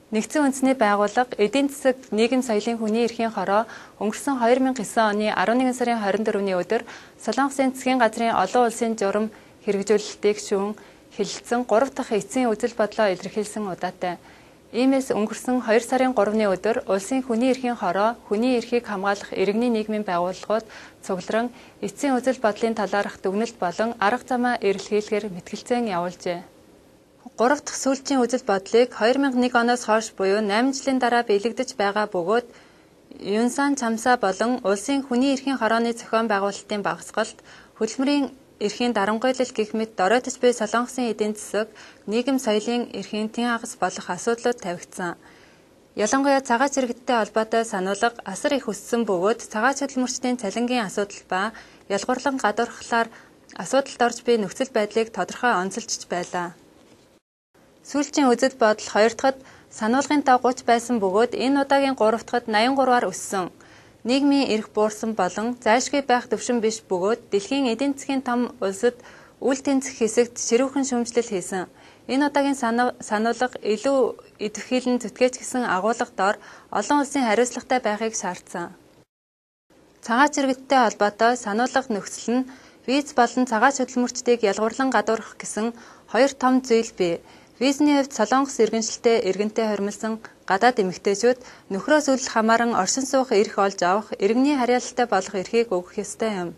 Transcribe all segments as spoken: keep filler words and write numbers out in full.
Нэгдсэн үндэсний байгууллага эдийн засаг нийгэм соёлын хүний эрхийн хороо өнгөрсөн хоёр мянга девять оны арван нэгэн сарын хорин дөрөвний өдөр Солонгосын засгийн газрын олон улсын журам хэрэгжүүлэлтийг шүүн хэлэлцэн гурав дахь эцсийн үзэл бодлоо илэрхийлсэн удаатай. Иймээс өнгөрсөн хоёр сарын гуравны өдөр улсын хүний эрхийн хороо хүний эрхийг хамгаалах иргэний нийгмийн байгууллагууд цугларан эцсийн үзэл бодлын талаарх дүгнэлт болон арга замаа эрэлхийлэхээр мэтгэлцэн явуулжээ. Гурав дахь сүүлчийн үзэл бодлыг хоёр мянга нэг оноос хойш буюу найман жилийн дараа биелэгдэж байгаа бөгөөд Юнсан Чамса болон улсын хүний эрхийн хорооны зохион байгуулалтын багсгалд хөдөлмөрийн эрхийн дарамгайлал гэх мэт доройтож буй Солонгосын эдийн засаг, нийгэм соёлын эрхийн тэн хагас болох асуудлууд тавигдсан. Ялангуяа цагаач иргэдтэй холбоотой сануулга асар их өссөн бөгөөд цагаач хөдөлмөрчдийн цалингийн асуудал ба ялгуурлан гадуурхлаар асуудалд орж буй нөхцөл байдлыг тодорхой онцолжж байлаа. Сүүлчийн үзэл бодол хоёр дахьад сануулгын тоо гуч байсан бөгөөд энэ удаагийн гурав дахьад найман гурваар өссөн. Нийгмийн эрх буурсан болон зайлшгүй байх төвшин биш бөгөөд дэлхийн эдийн засгийн том улсад үл тэнцэх хэсэгт ширүүхэн шүүмжлэл хийсэн. Энэ удаагийн сануулга илүү идэвхжүүлэн зүтгээч гэсэн агуулга дор олон улсын хариуцлагатай байхыг шаардсан. Цагаач иргэдтэй холбоотой сануулга нөхцөл нь виз болон цагаач хөдөлмөрчдийг ялгуурлан гадуурхах гэсэн хоёр том зүйл бий. Визний хувьд Солонгос иргэншилтэй иргэнтэй хоригдсан гадаад эмэгтэйчүүд нөхрөөс үл хамааран оршин суух эрх олж авах иргэний харьяалалтай болох эрхийг өгөх ёстой юм.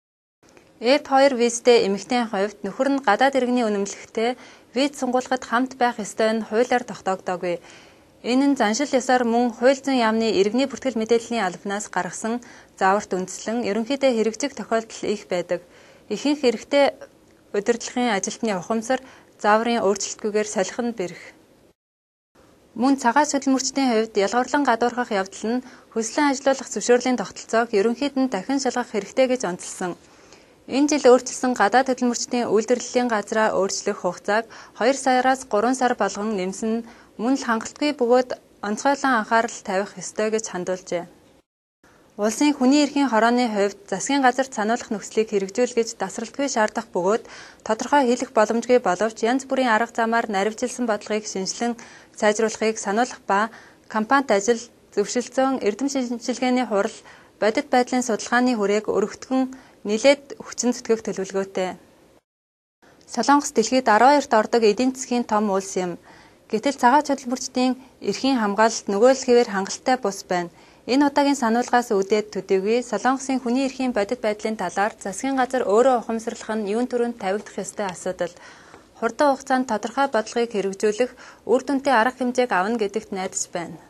эф хоёр визтэй эмэгтэйн хувьд нөхөр нь гадаад иргэний үнэмлэхтэй виз сунгуулахад хамт байх ёстой нь хуулиар тогтоогдоогүй. Энэ нь заншил ёсоор мөн хууль зүйн яамны иргэний бүртгэл мэдээллийн албанаас гаргасан зааварт үндэслэн ерөнхийдөө хэрэгжих тохиолдол их байдаг. Ихэнх эрэгтэй удирдлагын ажилтны ухамсар зааврын өөрчлөлтгүйгээр солих нь бэрх. Мөн цагаач хөдөлмөрчдийн хувьд ялгуурлан гадуурхах явдал нь хөслөн ажилуулах зөвшөөрлийн тогтолцоог ерөнхийд нь дахин шалгах хэрэгтэй гэж онцолсон. Энэ жил өөрчилсөн гадаад хөдөлмөрчдийн үйлдвэрлэлийн газраа өөрчлөх хугацааг хоёр сараас гурван сар болгон нэмсэн нь мөн л хангалтгүй бөгөөд онцгойлон анхаарал тавих ёстой гэж хандуулжээ. Улсын хүний эрхийн хорооны хувьд засгийн газарт сануулгах нөхцөлийг хэрэгжүүлгэж тасралтгүй шаардах бөгөөд тодорхой хэлэх боломжгүй боловч янз бүрийн арга замаар наривчилсан бодлогыг шинжилэн сайжруулахыг сануулгах ба кампанит ажил, зөвшөлтсөн эрдэм шинжилгээний хурал, бодит байдлын судалгааны хүрээг өргөтгөн нэлээд хүчин зүтгэх төлөвлөгөөтэй. Солонгос дэлхийд арван хоёрт ордог эдийн засгийн том улс юм. Гэтэл цагаач хөдөлмөрчдийн эрхийн хамгаалалт нөгөө л хэвээр хангалттай бус байна. Энэ удаагийн сануулгаас үүдээд төдийгүй Солонгосын хүний эрхийн бодит байдлын талаар засгийн газар өөрөө ухамсарлах нь юун түрүүнд тавигдах ёстой асуудал. Хурдан хугацаанд тодорхой бодлогыг хэрэгжүүлэх үр дүнтэй арга хэмжээг авна гэдэгт найдаж байна.